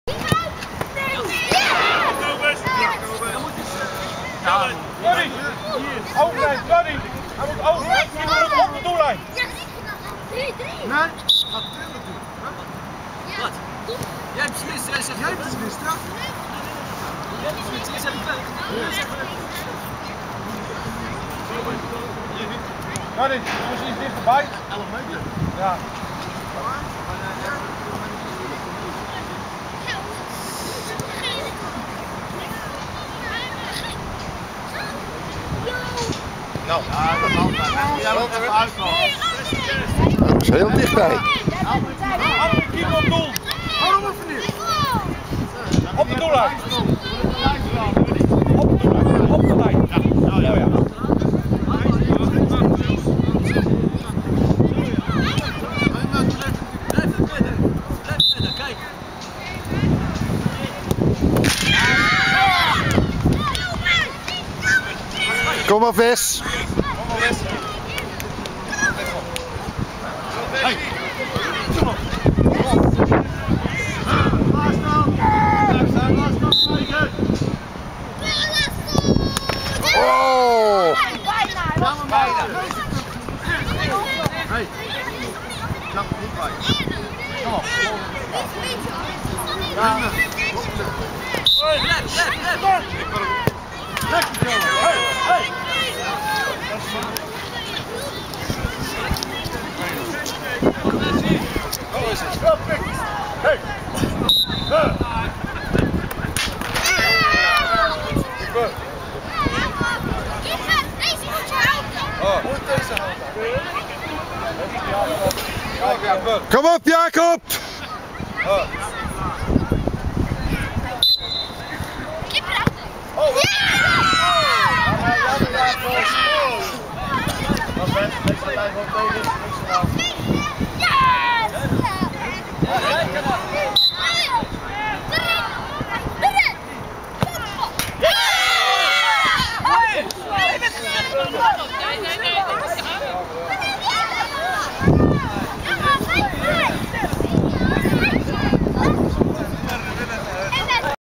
Johnny! Overlijn, Johnny! Hij moet overlijn, hij moet op de doellijn! Nee, wat trillen doen? Wat? Jij beslist, jij zegt jij beslist, ja? Jij beslist, jij zegt leuk. Johnny, precies dichterbij. 11 meter. Ja. Nou, ja, dat kan. Jij moet even uitkomen. Dat is heel dichtbij. Andere keeper op doel. Waarom even niet? Op de doellijn. Op de doellijn. Op de lijn. Ja, ja, ja. Kom maar, Ves. Hey. Oh! Hey. Jump niet bij. Kom op. Ja. Lekker jongen. Hey, hey. Oh, is het? Wel pik. Hey. Kom op, Jacob! Dat is